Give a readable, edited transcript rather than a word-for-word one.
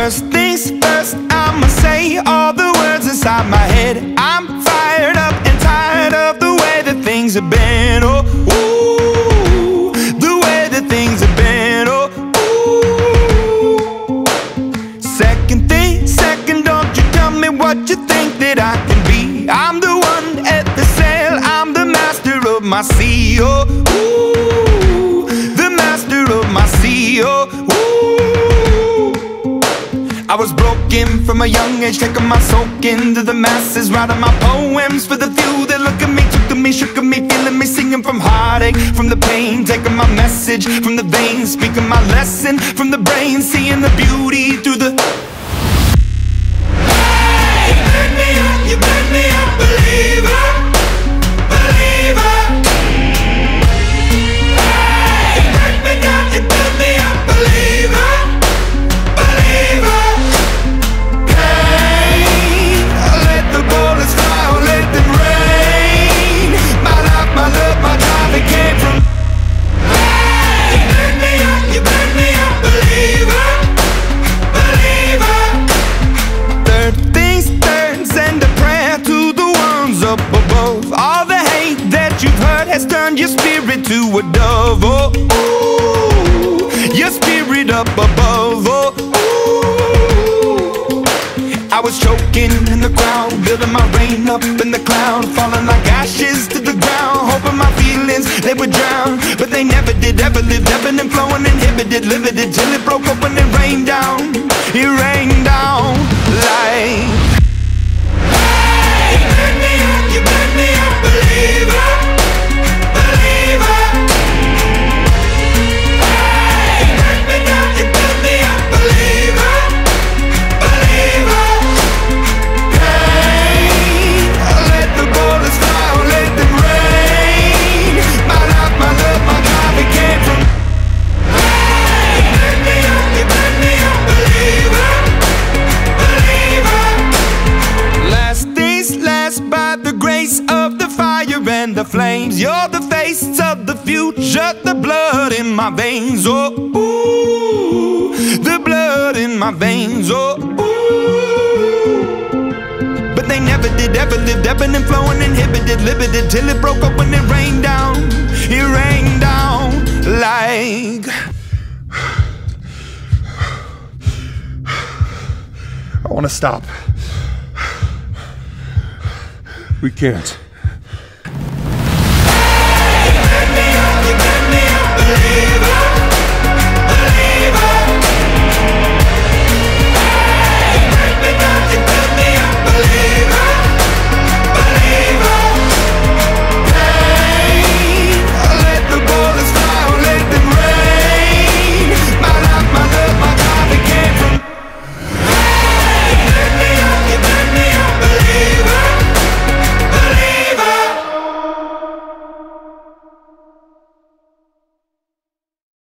First things first, I'ma say all the words inside my head. I'm fired up and tired of the way that things have been. Oh, ooh, the way that things have been. Oh, ooh. Second, don't you tell me what you think that I can be. I'm the one at the sail, I'm the master of my sea. Oh, ooh, the master of my sea. Oh, ooh. I was broken from a young age, taking my soak into the masses, writing my poems for the few that look at me, took to me, shook at me, feeling me, singing from heartache, from the pain, taking my message from the veins, speaking my lesson from the brain, seeing the beauty through the... Hey, you burn me up, you burn me up, believer, believer. Hey, you burn me down, you burn me up, believer, believer. Has turned your spirit to a dove. Oh, ooh, your spirit up above. Oh, ooh. I was choking in the crowd, building my rain up in the cloud, falling like ashes to the ground, hoping my feelings, they would drown. But they never did, ever lived, ebbing and flowing, inhibited, limited, till it broke open and rained down. It rained down like... Hey, you burn me up, you burn me up, believer, believer. Hey, you burn me down, you burn me up, believer, believer. Hey, let the bullets fly, let them rain. My life, my love, my God, it came from... Hey, you burn me up, believer, believer. Last things last, by the grace of the fire and the flames. You're the face of the future, the blood in my veins. Oh, ooh, the blood in my veins. Oh, ooh. But they never did, ever lived, ebbing and flowing, inhibited, limited, till it broke up when it rained down. It rained down like... I want to stop. We can't.